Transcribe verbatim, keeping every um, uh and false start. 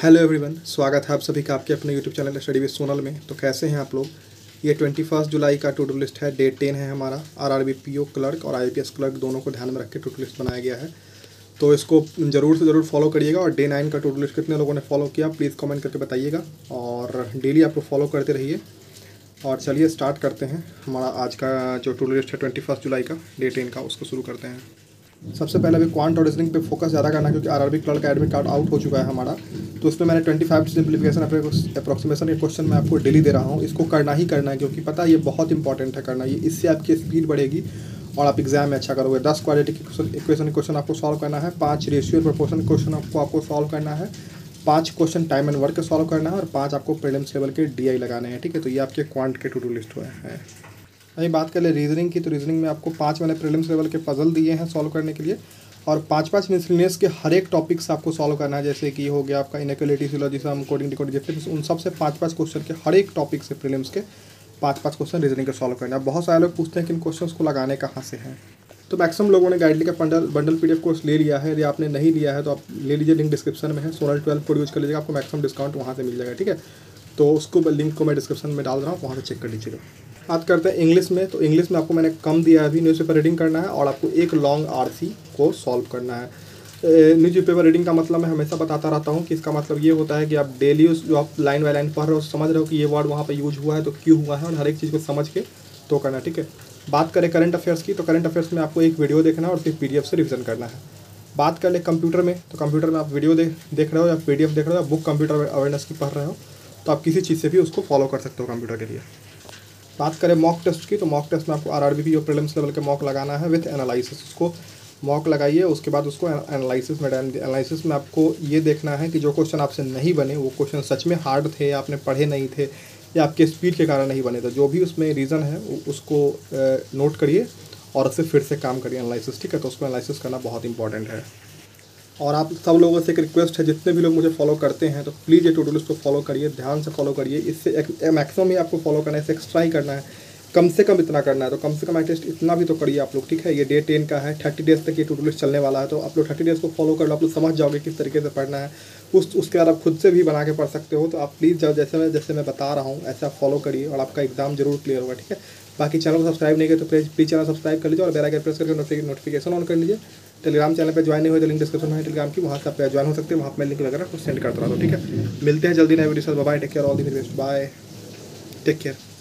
Hello everyone, स्वागत है आप सभी का आपके अपने YouTube channel study with Sonal में। तो कैसे हैं आप लोग। ये ट्वेंटी फर्स्ट जुलाई का टू डू लिस्ट है। डे टेन है हमारा। आरआरबी पीओ क्लर्क और आईपीएस क्लर्क दोनों को ध्यान में रख के टू डू लिस्ट बनाया गया है, तो इसको ज़रूर से ज़रूर फॉलो करिएगा। और डे नाइन का टू डू लिस्ट कितने लोगों ने फॉलो किया प्लीज़ कमेंट करके बताइएगा, और डेली आपको फॉलो करते रहिए। और चलिए स्टार्ट करते हैं हमारा आज का जो टू डू लिस्ट है ट्वेंटी फर्स्ट जुलाई का डे टेन का, उसको शुरू करते हैं। सबसे पहले अभी क्वांट और रीजनिंग पे फोकस ज़्यादा करना है, क्योंकि आरआरबी क्लर्क का एडमिट कार्ड आउट हो चुका है हमारा। तो उसमें मैंने ट्वेंटी फाइव सिंप्लीफिकेशन अप्रोक्सीमेशन के क्वेश्चन मैं आपको डेली दे रहा हूँ। इसको करना ही करना है, क्योंकि पता है ये बहुत इंपॉर्टेंट है करना। ये इससे आपकी स्पीड बढ़ेगी और आप एग्जाम में अच्छा करोगे। दस क्वाड्रेटिक इक्वेशन क्वेश्चन आपको सॉल्व करना है, पाँच रेशियो प्रोपोर्शन क्वेश्चन आपको आपको सॉल्व करना है, पाँच question time and work solve करना है, और पाँच आपको प्रीलिम्स लेवल के डीआई लगाने हैं। ठीक है, तो ये आपके क्वांट के टू डू लिस्ट हुए हैं। अभी बात कर ले रीजनिंग की, तो रीजनिंग में आपको पाँच मैंने प्रीलिम्स लेवल के पजल दिए हैं सॉल्व करने के लिए, और पाँच पाँच मिसलेनियस के हर एक टॉपिक्स आपको सॉल्व करना है। जैसे कि हो गया आपका इनइक्वालिटी, सिलोजिज्म, कोडिंग डिकोडिंग, जितने उन सब से पाँच पाँच क्वेश्चन के हर एक टॉपिक से प्रीलिम्स के पाँच पाँच क्वेश्चन रीजनिंग के सॉल्व करना है। बहुत सारे लोग पूछते हैं कि इन क्वेश्चंस को लगाने कहाँ से हैं, तो मैक्सिमम लोगों ने गाइडली का बंडल बंडल पीडीएफ कोर्स ले लिया है। यदि आपने नहीं लिया है तो आप ले लीजिए, लिंक डिस्क्रिप्शन में है। सोनल ट्वेल्व कोड यूज कर लीजिएगा, आपको मैक्सिमम डिस्काउंट वहाँ से मिल जाएगा। ठीक है, तो उसको लिंक को मैं डिस्क्रिप्शन में डाल रहा हूँ, वहाँ से चेक कर लीजिएगा। बात करते हैं इंग्लिश में, तो इंग्लिश में आपको मैंने कम दिया है। अभी न्यूज़पेपर रीडिंग करना है और आपको एक लॉन्ग आरसी को सॉल्व करना है। न्यूज़पेपर रीडिंग का मतलब मैं हमेशा बताता रहता हूँ कि इसका मतलब ये होता है कि आप डेली उस जो आप लाइन बाय लाइन पढ़ रहे हो समझ रहे हो कि ये वर्ड वहाँ पे यूज हुआ है तो क्यों हुआ है, और हर एक चीज़ को समझ के तो करना है। ठीक है, बात करें करंट अफेयर्स की, तो करंट अफेयर्स में आपको एक वीडियो देखना है और फिर पीडीएफ से रिवीजन करना है। बात कर ले कंप्यूटर में, तो कंप्यूटर में आप वीडियो देख देख रहे हो या पीडीएफ देख रहे हो या बुक कंप्यूटर अवेयरनेस की पढ़ रहे हो, तो आप किसी चीज़ से भी उसको फॉलो कर सकते हो कंप्यूटर के लिए। बात करें मॉक टेस्ट की, तो मॉक टेस्ट में आपको आरआरबी और प्रीलिम्स लेवल के मॉक लगाना है विथ एनालिसिस। उसको मॉक लगाइए, उसके बाद उसको एनालिसिस में डाल एनालिसिस में आपको ये देखना है कि जो क्वेश्चन आपसे नहीं बने वो क्वेश्चन सच में हार्ड थे, आपने पढ़े नहीं थे, या आपके स्पीड के कारण नहीं बने थे। जो भी उसमें रीज़न है उसको नोट करिए और उससे फिर से काम करिए एनालिसिस। ठीक है, तो उसको एनालिसिस करना बहुत इंपॉर्टेंट है। और आप सब लोगों से एक रिक्वेस्ट है, जितने भी लोग मुझे फॉलो करते हैं तो प्लीज़ ये टू डू लिस्ट को फॉलो करिए, ध्यान से फॉलो करिए। इससे मैक्सिमम ही आपको फॉलो करना है, इससे एक्स्ट्रा ही करना है, कम से कम इतना करना है। तो कम से कम एटलीस्ट इतना भी तो करिए आप लोग। ठीक है, ये डे टेन का है, थर्टी डेज तक ये टू डू लिस्ट चलने वाला है, तो आप लोग थर्टी डेज को फॉलो कर लो, आप लोग समझ जाओगे किस तरीके से पढ़ना है। उस उसके बाद आप खुद से भी बना के पढ़ सकते हो। तो आप प्लीज़ जब जैसे मैं जैसे मैं बता रहा हूँ ऐसा फॉलो करिए और आपका एग्जाम जरूर क्लियर होगा। ठीक है, बाकी चैनल को सब्सक्राइब नहीं किया तो प्लीज़ प्लीज़ चैनल सब्सक्राइब कर लीजिए और बेल आइकन प्रेस करके नोटिफिकेशन ऑन कर लीजिए। टेलीग्राम चैनल पे ज्वाइन नहीं हुए तो लिंक डिस्क्रिप्शन में है टेलीग्राम की, वहाँ से आप ज्वाइन हो सकते हैं। वहाँ पर मैं लिंक वगैरह कुछ सेंड करता रहा हूँ। ठीक है, मिलते हैं जल्दी नए वीडियो से। Bye, take care, all the best, bye, take care.